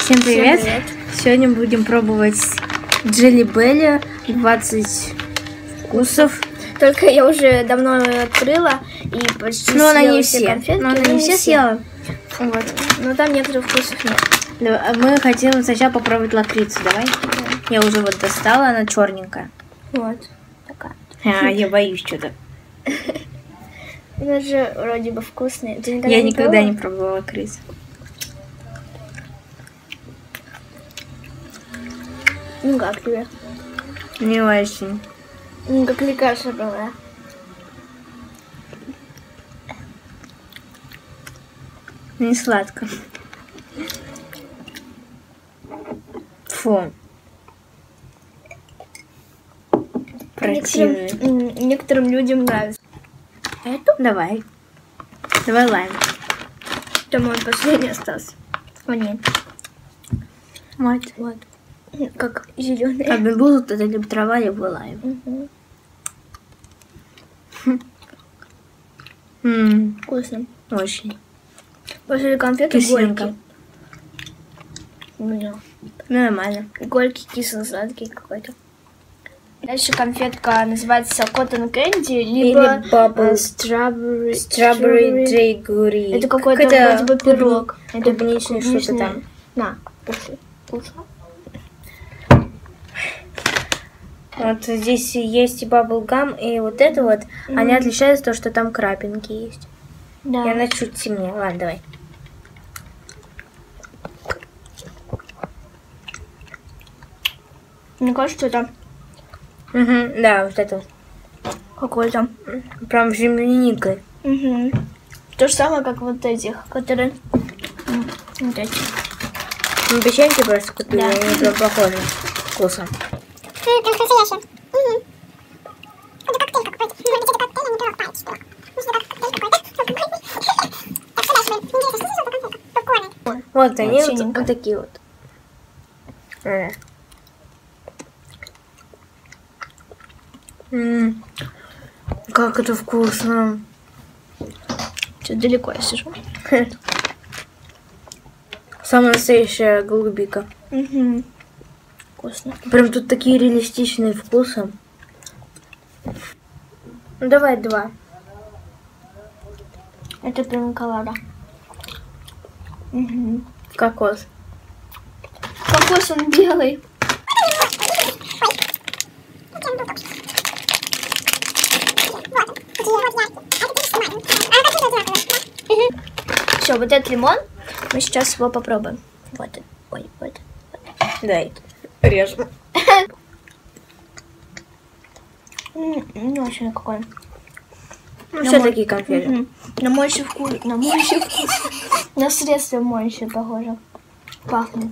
Всем привет! Сегодня будем пробовать Jelly Belly 20 вкусов. Только я уже давно открыла и почти съела все конфетки. Но она не все съела. Вот. Но там некоторых вкусов нет. Мы хотим сначала попробовать лакрицу. Давай. Я уже вот достала, она черненькая. Вот. Такая. Я боюсь что-то. Она же вроде бы вкусная. Я никогда не пробовала лакрицу. Ну как тебе? Не очень. Ну как лекарство была. Не сладко. Фу. Противно. Некоторым людям нравится. Эту? Давай. Давай лайм. Это мой последний остался. Нет. Вот. Как зеленый. А белузу это либо трава, либо лайм. Вкусно. Очень. После конфеты горький. Нормально. Горький, кисло-сладкий какой-то. Дальше конфетка называется Cotton Candy, либо Strawberry Jaggery. Это какой-то вроде бы пирог. Это клубничный что-то там. На, кушай. Вот здесь есть и bubblegum, и вот это вот. Они отличаются то, что там крапинки есть. Да. И она чуть темнее. Ладно, давай. Мне кажется, это да, вот это. какой-то. Прям с земляникой. То же самое, как вот этих, которые... Вот эти. Ну, печеньки просто купили, Да. они прям похожи вкусом. Как настоящие. Это коктейль какой-то. Может быть, это коктейль, а не пирог палец. Может, это коктейль какой-то. Так, что дальше? Интересно, что за конфетка? Попкорн. Вот они синенькая. вот такие вот. Как это вкусно. Что далеко я сижу. Самая настоящая голубика. Вкусно. Прям тут такие реалистичные вкусы. Ну, давай 2. Это пинколада. Кокос. Кокос он белый. Все, вот этот лимон, мы сейчас его попробуем. Вот. Ой, вот. Дай. Режем. Не очень какой. Ну, все такие конфеты. На моющий вкус. На средство моющее похоже. Пахнет.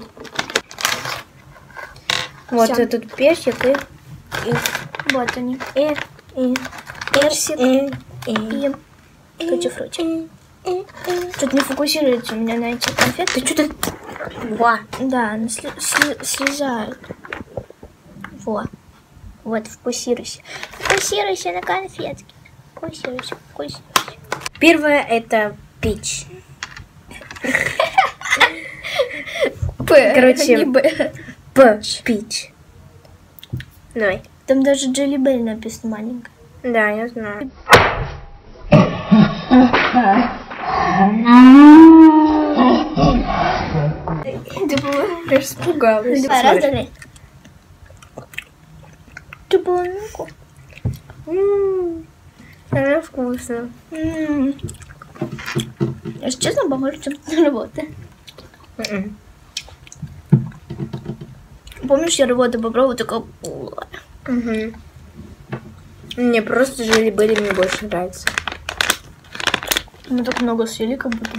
Вот Всё. этот персик и Вот они. персик И тути-фрути. Тут не фокусируется у меня на эти конфеты. Ты что-то... Во. Да, они слезают. Вот. Вот, фокусируйся. Фокусируйся на конфетке. Фокусируйся. Первое это пич. Короче, не Б. П. Пич. Давай. там даже Jelly Belly написано маленько. Да, я знаю. Ты была Испугалась. раз, давай. Ты была ну-ка. Она вкусно. Если честно, похоже, чем на работу. Помнишь, я работу попробовала, такая... Мне просто Jelly Belly мне больше нравится. Мы так много съели, как будто бы.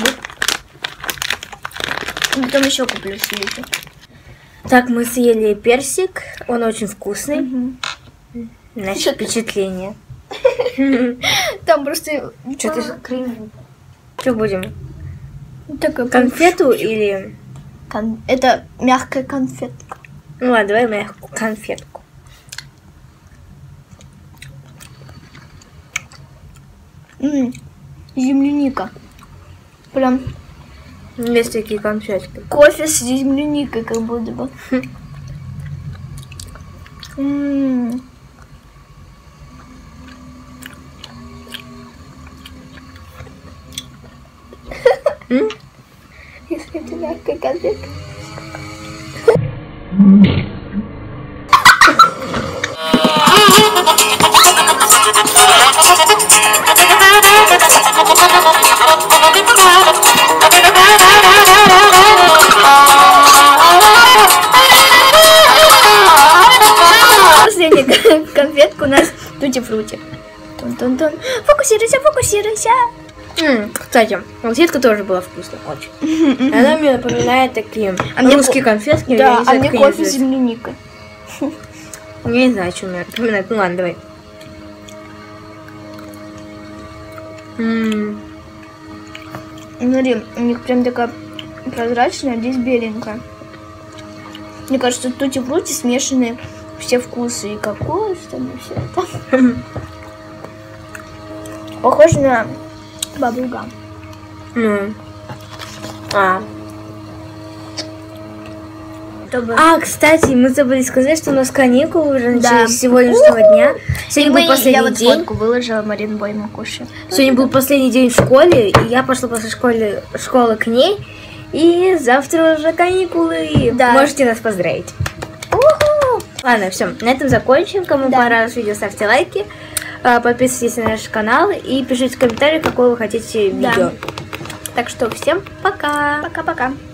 Потом еще куплю сливки. Так, мы съели персик. Он очень вкусный. Значит, впечатление. Там просто... Что ты крем? Что будем? Такая Конфету или... Это мягкая конфетка. Ну ладно, давай мягкую конфетку. Земляника. Прям Есть такие конфетки. Кофе с земляникой, как будто бы. Если это мягкая конфетка. Последняя конфетка у нас тути-фрути. Тун-тун-тун. Фокусируйся, фокусируйся. Кстати, конфетка тоже была вкусная, очень. Она мне напоминает такие русские конфетки. Да, а мне кофе с земляникой. Я не знаю, что мне напоминает. Ну ладно, давай. Смотри, у них прям такая прозрачная, а здесь беленькая. Мне кажется, тути-фрути смешаны все вкусы. И кокос там, и все это. Похоже на баблгам. Кстати, мы забыли сказать, что у нас каникулы уже начались с сегодняшнего дня. Сегодня был последний день. Я вот фотку выложила, Марин Бой мы кушаем. Сегодня был последний день в школе, и я пошла после школы к ней. И завтра уже каникулы. Да. Можете нас поздравить. Ладно, все, на этом закончим. Кому понравилось видео, ставьте лайки. Подписывайтесь на наш канал и пишите в комментариях, какое вы хотите видео. Так что всем пока. Пока-пока.